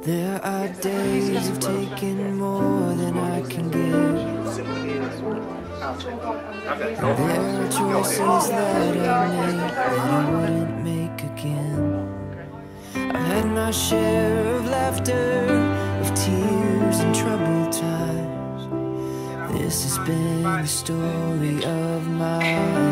There are days of taking more than I can give. There are choices that I made that I wouldn't make again. I've had my share of laughter, of tears and troubled times. This has been the story of my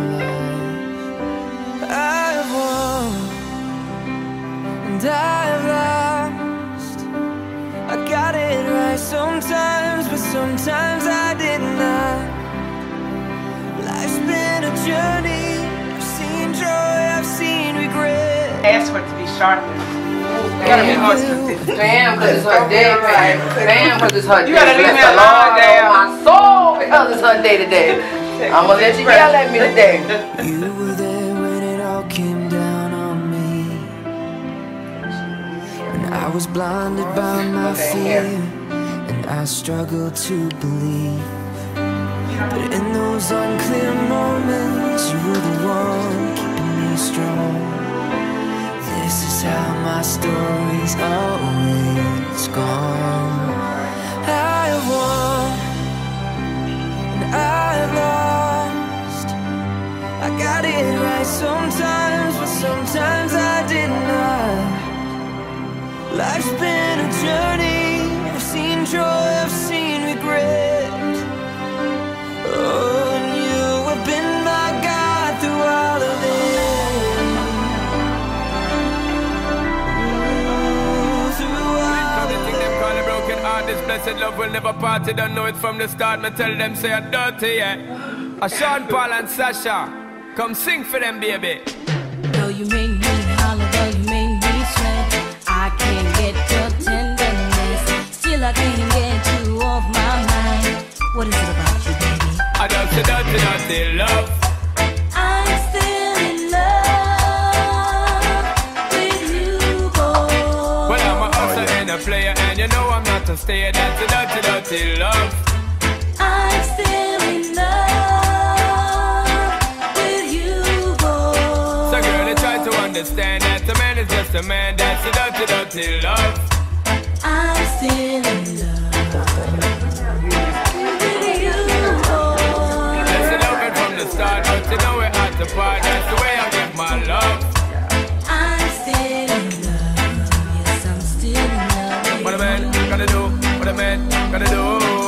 life. I've won and I've lost. I got it right sometimes, but sometimes I did not. Life's been a journey. I've seen joy, I've seen regret. Ask for it to be sharpened. I gotta be honest with this. Damn, because it's her day, babe. Damn, because it's her day. You gotta leave me alone, damn. My soul, because it's her day today. I'm gonna let you yell at me today. You were there when it all came down on me, and I was blinded by my fear, and I struggled to believe. But in those unclear moments, you were the one keeping me strong. This is how my story's always gone. I've won and I've lost. I got it right sometimes, but sometimes I did not. Life's been a journey. I've seen joy, I've seen regret. Oh, and you have been my God through all of it. This blessed love will never part. You don't know it from the start. Me tell them say I'm dirty, yeah. A Sean Paul and Sasha, come sing for them, baby. Though you make me holler, though you make me sweat, I can't get your tenderness. Still I can't get you off my mind. What is it about you, baby? I dirty, dirty, dirty love. I'm still in love with you, boy. Well, I'm a hustler and a player, and you know I'm not to stay. That's a dirty, dirty love. I'm still in love with you, boy. So girl, you try to understand that a man is just a man. That's a dirty, dirty love. I'm still in love with you, boy. Let's love it from the start, but you know we're at the part. That's the way I give my love. I'm still in love. Yes, I'm still in love. What a man gotta do, what a man gotta do.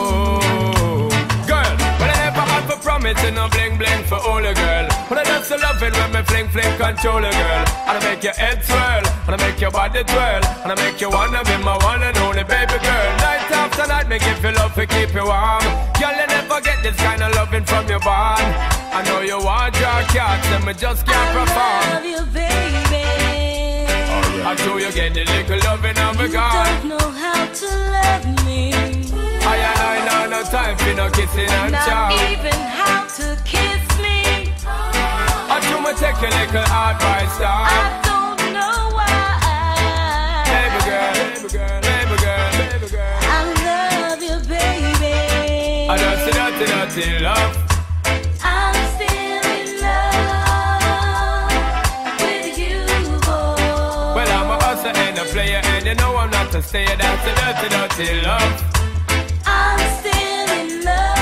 Girl, when I never have a promise and no bling bling for all a girl. When I just love it when me fling fling control a girl. And I make your head swirl, and I make your body twirl, and I make you wanna be my one and only baby girl. Night after night, me give you love to keep you warm. Girl, you never get this kind of loving from your bond. I know you want your cats, and me just can't perform. I love you, baby. I'm sure you get the little loving of a God. You don't know how to love me. I know no time for no kissing and chow. Not even how to kiss me. I do me take a little advice down. I don't know why. Baby girl, baby girl, baby girl, baby girl. I love you, baby. I dirty, dirty, dirty love. I'm still in love with you, boy. Well, I'm a hustler and a player, and you know I'm not to stay. That's a dirty, dirty love. I'm still in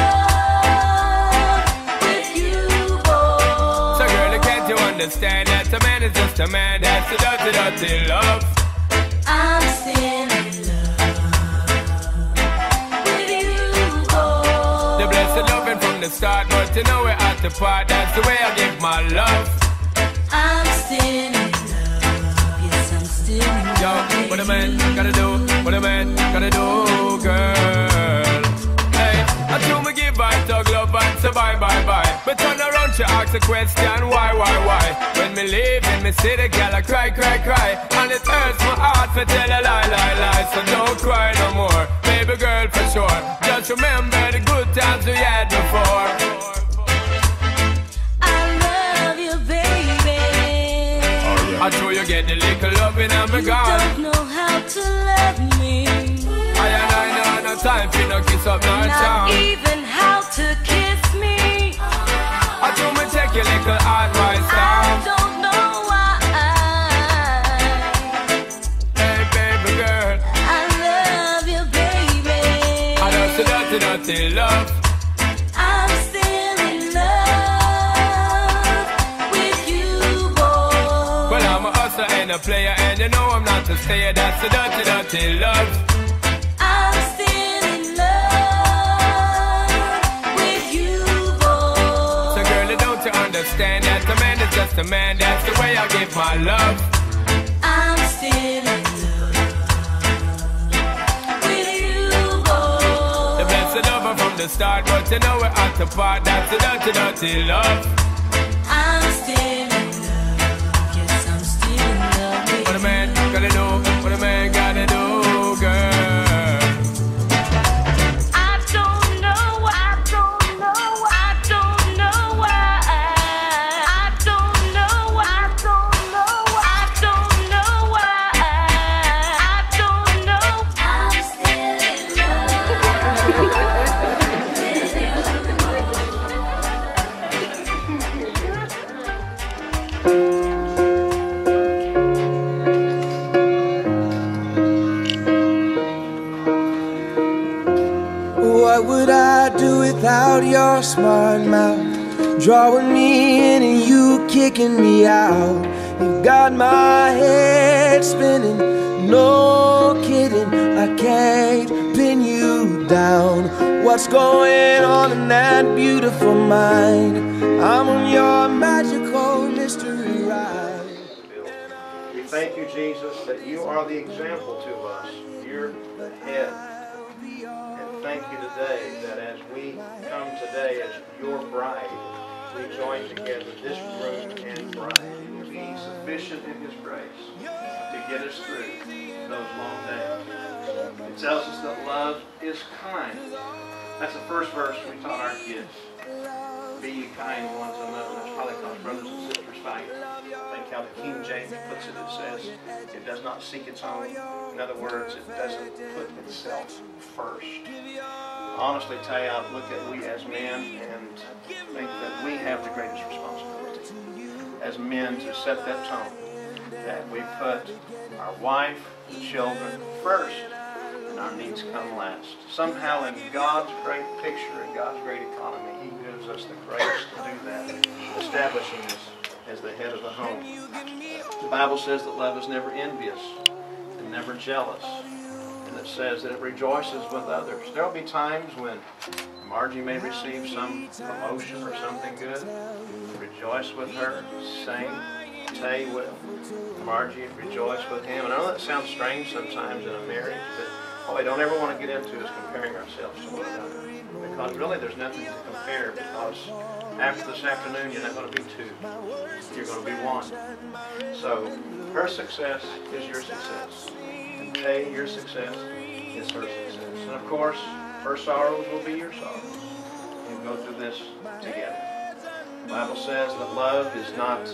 love with you, boy. So girl, can't you understand that a man is just a man? That's a dirty, dirty love. I'm still in love with you, boy. The blessed loving from the start, but you know we're at the part. That's the way I give my love. I'm still in love. Yes, I'm still in love. Yo, what a man gotta do, what a man gotta do, girl. Hey, I do me give I talk love and say bye, bye, bye. But turn around, she ask a question, why? When me leave in me city, girl, I cry, cry, cry. And it hurts my heart to tell a lie, lie, lie. So don't cry no more, baby girl, for sure. Just remember the good times we had before. I love you, baby. I know you get the little loving and me gone. You don't know how to love me. I know no time for no kiss up, no Not charm. even how to kiss me. I do me take your little advice down. I don't know why. Hey baby girl, I dirty, dirty love. I'm still in love with you, boy. Well, I'm a hustler and a player, and you know I'm not a stayer. That's the dirty, dirty love. I'm still in love with you, boy. So girl, don't you understand that a man is just a man? That's the way I give my love. I'm still in love with you, boy. The blessed lover from the start, but you know we're at the part. That's the dirty, dirty love. I'm still in love. Yes, I'm still in love with What a man gotta do, what a man gotta do, girl. I don't know, I don't know, I don't know why. I don't know, I don't know, I don't know why. I don't know. I'm still in love with you. What would I do without your smart mouth? Drawing me in and you kicking me out. You got my head spinning, no kidding. I can't pin you down. What's going on in that beautiful mind? I'm on your magical mystery ride. We thank you, Jesus, that you are the example to us. You're the head. And thank you today that as we come today as your bride, we join together this groom and bride. It will be sufficient in his grace to get us through those long days. It tells us that love is kind. That's the first verse we taught our kids. Be ye kind one to another. That's probably because brothers and sisters fight. I think how the King James puts it, it says, it does not seek its own. In other words, it doesn't put itself first. Honestly, Taye, I look at we as men and think that we have the greatest responsibility as men to set that tone. That we put our wife, the children first, and our needs come last. Somehow in God's great picture, in God's great economy, He gives us the grace to do that, establishing us as the head of the home. The Bible says that love is never envious and never jealous. And it says that it rejoices with others. There will be times when Margie may receive some promotion or something good. Rejoice with her. Sing. Taye will. Margie, rejoice with him. And I know that sounds strange sometimes in a marriage, but what we don't ever want to get into is comparing ourselves to one another. Because really there's nothing to compare, because after this afternoon you're not going to be two. You're going to be one. So her success is your success. And Taye, your success is her success. And of course, her sorrows will be your sorrows. You'll go through this together. The Bible says that love is not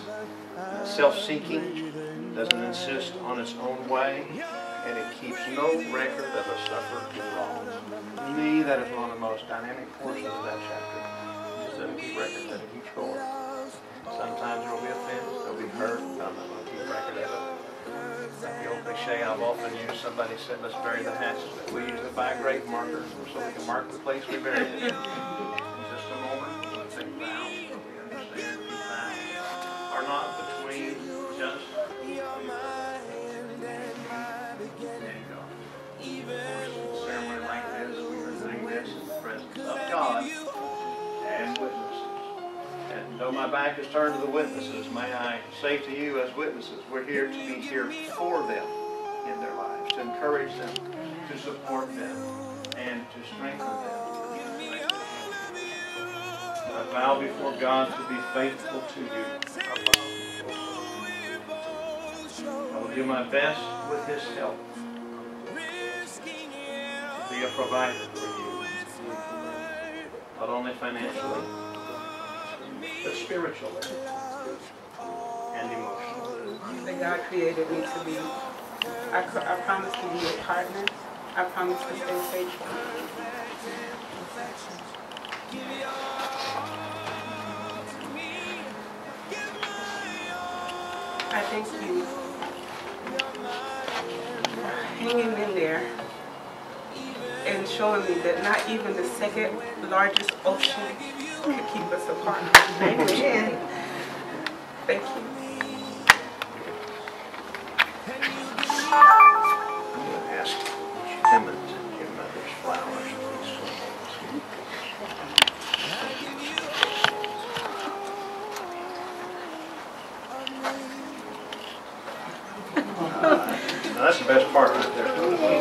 self-seeking, doesn't insist on its own way, and it keeps no record of a suffered wrong. To me, that is one of the most dynamic portions of that chapter. It doesn't keep record, it doesn't keep score. Sometimes there will be offense, there will be hurt, but I'm not going to keep record of it. Like the old cliche I've often used, somebody said, let's bury the hatchet. We usually buy a grave marker so we can mark the place we buried it. In just a moment, we'll take vows, so we understand these vows are not between just ceremony like this, we are doing this in the presence of God and witnesses. And though my back is turned to the witnesses, may I say to you as witnesses, we're here to be here for them in their lives, to encourage them, to support them, and to strengthen them. I vow before God to be faithful to you. I will do my best with His help to be a provider for you, not only financially, but spiritually and emotionally. That God created me to be. I promise to be a partner. I promise to stay faithful. I thank you for hanging in there and showing me that not even the second largest ocean could keep us apart. Amen. Thank you. I'm going to ask Tim and your mother's flowers, now that's the best part right there.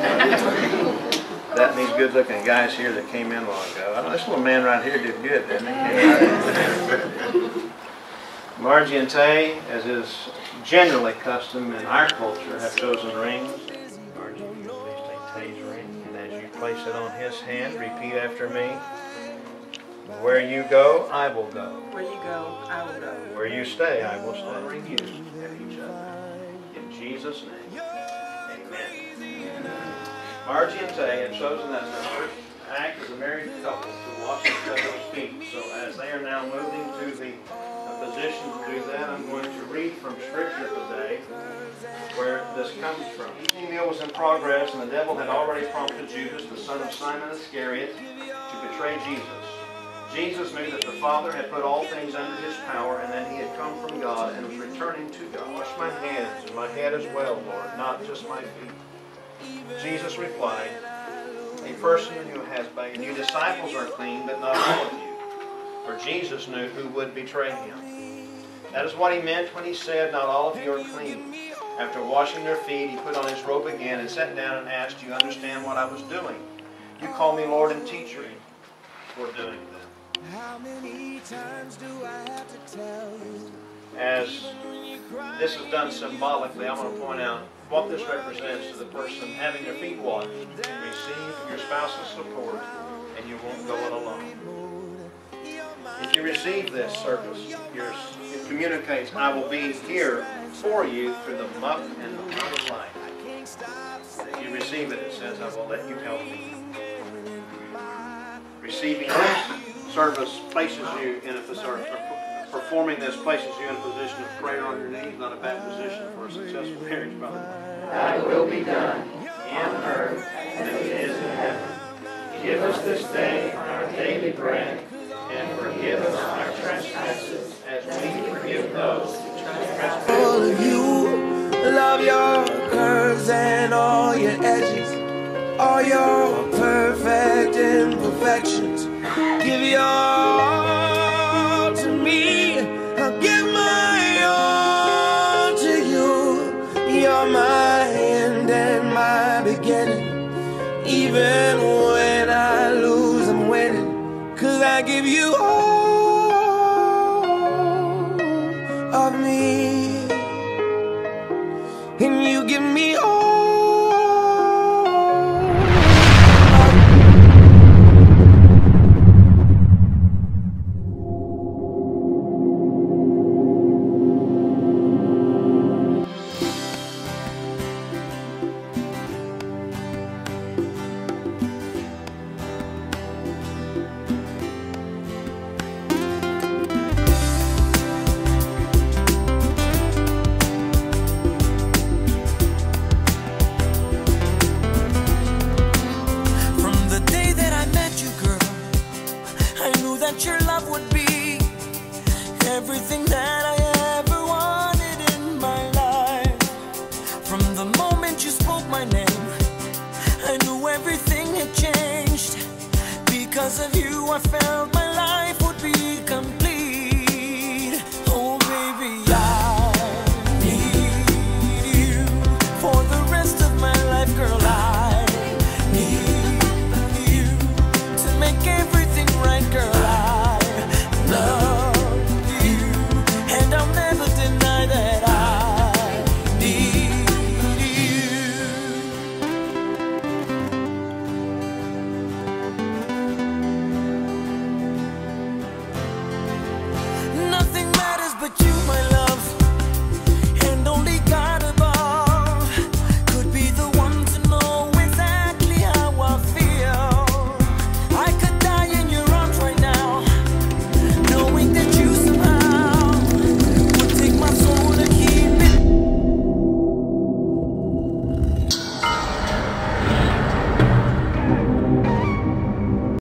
That and these good-looking guys here that came in a while ago. Oh, this little man right here did good, didn't he? Margie and Taye, as is generally custom in our culture, have chosen rings. Margie, will you please take Taye's ring, and as you place it on his hand, repeat after me. Where you go, I will go. Where you go, I will go. Where you stay, I will stay. Bring you at each other. In Jesus' name, amen. Margie and Taye have chosen as their first act as a married couple to wash each other's feet. So as they are now moving to the position to do that, I'm going to read from Scripture today where this comes from. The evening meal was in progress, and the devil had already prompted Judas, the son of Simon Iscariot, to betray Jesus. Jesus knew that the Father had put all things under his power, and that he had come from God and was returning to God. Wash my hands and my head as well, Lord, not just my feet. Jesus replied, a person who has bathed, you disciples are clean, but not all of you. For Jesus knew who would betray him. That is what he meant when he said, not all of you are clean. After washing their feet, he put on his robe again and sat down and asked, do you understand what I was doing? You call me Lord and teacher for doing that. How many times do I have to tell you? As this is done symbolically, I'm going to point out what this represents to the person having their feet washed. Receive your spouse's support, and you won't go it alone. If you receive this service, it communicates, I will be here for you through the muck and the mud of life. If you receive it, it says, I will let you help me. Receiving this service places you in a position, performing this places you in a position of prayer on your knees, not a bad position for a successful marriage, by the way. Thy will be done In earth as it is in heaven. Give us this day our daily bread, And forgive us our trespasses as we forgive those who trespass. All of you love your curves and all your edges, all your perfect imperfections. Give your all to me, I'll give my all to you. You're my end and my beginning. Even when I lose, I'm winning, 'cause I give you all of me, and you give me all. Your love would be everything that I ever wanted in my life. From the moment you spoke my name, I knew everything had changed. Because of you I felt